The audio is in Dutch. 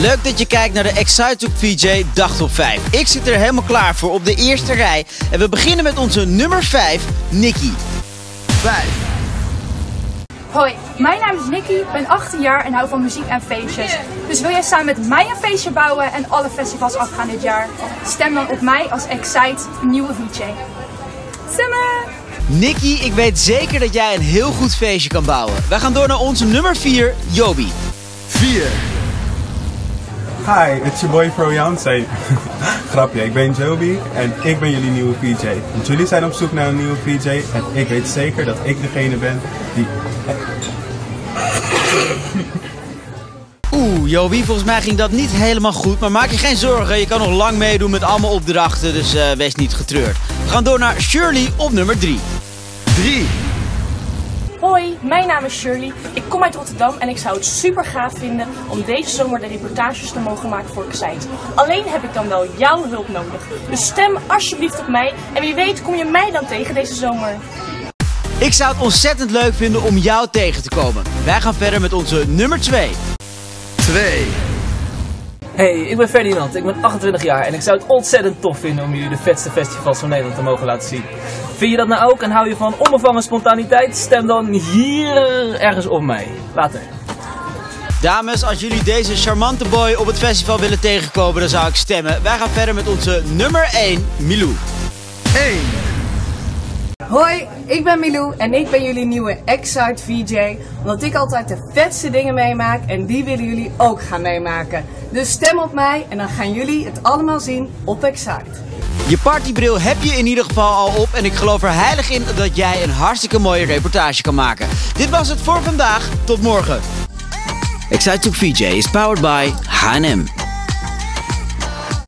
Leuk dat je kijkt naar de Excitec VJ Dagtop 5. Ik zit er helemaal klaar voor op de eerste rij. En we beginnen met onze nummer 5, Nikki. 5. Hoi, mijn naam is Nikki, ben 18 jaar en hou van muziek en feestjes. Dus wil jij samen met mij een feestje bouwen en alle festivals afgaan dit jaar? Stem dan op mij als Excite nieuwe VJ. Stemmen! Nikki, ik weet zeker dat jij een heel goed feestje kan bouwen. We gaan door naar onze nummer 4, Joby. 4. Hi, it's your boy Froyance. Grapje, ik ben Joby en ik ben jullie nieuwe VJ. Want jullie zijn op zoek naar een nieuwe VJ en ik weet zeker dat ik degene ben die... Oeh, Joby, volgens mij ging dat niet helemaal goed. Maar maak je geen zorgen, je kan nog lang meedoen met allemaal opdrachten, dus wees niet getreurd. We gaan door naar Shirley op nummer 3. 3. Hoi, mijn naam is Shirley. Ik kom uit Rotterdam en ik zou het super gaaf vinden om deze zomer de reportages te mogen maken voor Excite. Alleen heb ik dan wel jouw hulp nodig. Dus stem alsjeblieft op mij en wie weet kom je mij dan tegen deze zomer. Ik zou het ontzettend leuk vinden om jou tegen te komen. Wij gaan verder met onze nummer 2. 2. Hey, ik ben Ferdinand, ik ben 28 jaar en ik zou het ontzettend tof vinden om jullie de vetste festivals van Nederland te mogen laten zien. Vind je dat nou ook en hou je van onbevangen spontaniteit? Stem dan hier ergens op mij. Later. Dames, als jullie deze charmante boy op het festival willen tegenkomen, dan zou ik stemmen. Wij gaan verder met onze nummer 1, Milou. 1. Hoi, ik ben Milou en ik ben jullie nieuwe Excite VJ. Omdat ik altijd de vetste dingen meemaak en die willen jullie ook gaan meemaken. Dus stem op mij en dan gaan jullie het allemaal zien op Excite. Je partybril heb je in ieder geval al op en ik geloof er heilig in dat jij een hartstikke mooie reportage kan maken. Dit was het voor vandaag, tot morgen. Excitec VJ is powered by H&M.